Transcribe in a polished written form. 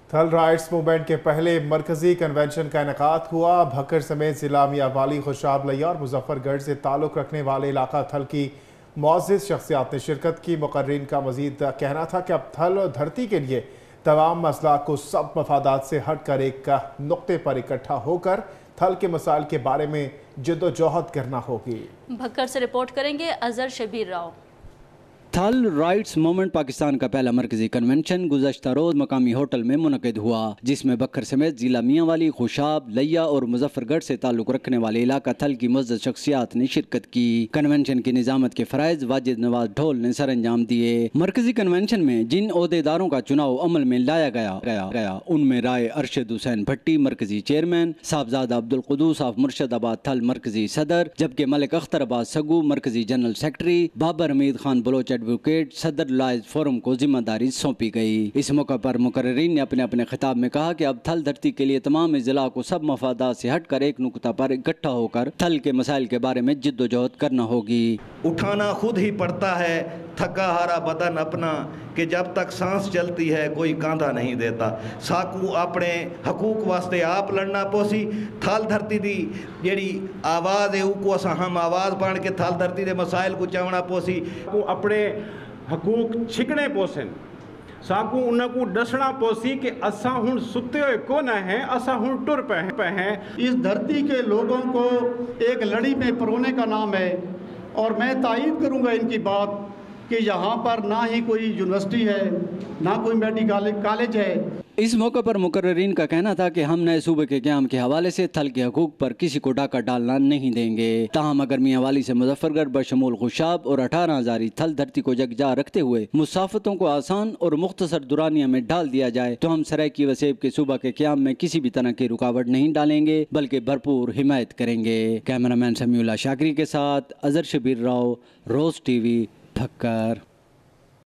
थल rights movement के पहले मरकजी कन्वेंशन का इनेकाद हुआ। भक्कर समेत जिला मियांवाली, खुशाब लिया और मुजफ्फरगढ़ से ताल्लुक़ रखने वाले इलाका थल की मुअज़्ज़िज़ शख्सियात ने शिरकत की। मुकर्रीन का मजीद कहना था कि अब थल और धरती के लिए तमाम मसला को सब मफादात से हट कर एक नुक्ते पर इकट्ठा होकर थल के मसाइल के बारे में जद्दोजहद करना होगी। भक्कर से रिपोर्ट करेंगे अजहर शबीर राव। थल राइट्स मूवमेंट पाकिस्तान का पहला मरकजी कन्वेंशन गुज़श्ता रोज मकामी होटल में मुनक़िद हुआ, जिसमें बक्खर समेत जिला मियांवाली, खुशाब, लिया और मुजफ्फरगढ़ से ताल्लुक़ रखने वाले इलाका थल की मुअज़्ज़ज़ शख्सियात ने शिरकत की। कन्वेंशन की निज़ामत के फ़राइज़ वाजिद नवाज ढोल ने सर अंजाम दिए। मरकजी कन्वेंशन में जिन ओहदेदारों का चुनाव अमल में लाया गया उनमें राय अरशद हुसैन भट्टी मरकजी चेयरमैन, साहबजादा अब्दुल कुदूस ऑफ मुर्शदाबाद थल मरकजी सदर, जबकि मलिक अख्तर अब्बास सगू मरकजी general secretary, Babar Hameed Khan Baloch advocate सदर लॉयर्स फोरम को जिम्मेदारी सौंपी गई। इस मौके पर मुकर्रीन ने अपने अपने खिताब में कहा कि अब थल धरती के लिए तमाम इज़्ला को सब मफादात से हटकर एक नुकता पर इकट्ठा होकर थल के मसाइल के बारे में जिद्दोजहद करना होगी। उठाना खुद ही पड़ता है थका हारा बदन अपना, कि जब तक सांस चलती है कोई कांधा नहीं देता। साकू अपने हकूक वास्ते आप लड़ना पोसी। थल धरती दी जेड़ी आवाज़ है उको असा हम आवाज़ बन के थल धरती दे मसाइल को चावना पोसी। को अपने हकूक छिकने पोसन, साकू उनको डसना पोसी कि असा हुण सुते हुए को न है, असा हुण टुर पे हैं। इस धरती के लोगों को एक लड़ी में परोने का नाम है, और मैं तायीद करूंगा इनकी बात कि यहाँ पर ना ही कोई यूनिवर्सिटी है, ना कोई मेडिकल कॉलेज है। इस मौके पर मुकर्रीन का कहना था कि हम नए सूबे के क़याम के हवाले से थल के हकूक पर किसी को डाका डालना नहीं देंगे। ताहम अगर मियांवाली से मुजफ्फरगढ़ बशमूल खुशाब और 18,000 थल धरती को यकजा रखते हुए मुसाफतों को आसान और मुख्तसर दुरानिया में डाल दिया जाए तो हम सराइकी वसेब के सूबा के क़याम में किसी भी तरह की रुकावट नहीं डालेंगे, बल्कि भरपूर हिमायत करेंगे। कैमरामैन समीउल्लाह शाकरी के साथ अजहर शबीर राव, रोज़ टीवी, भक्कर।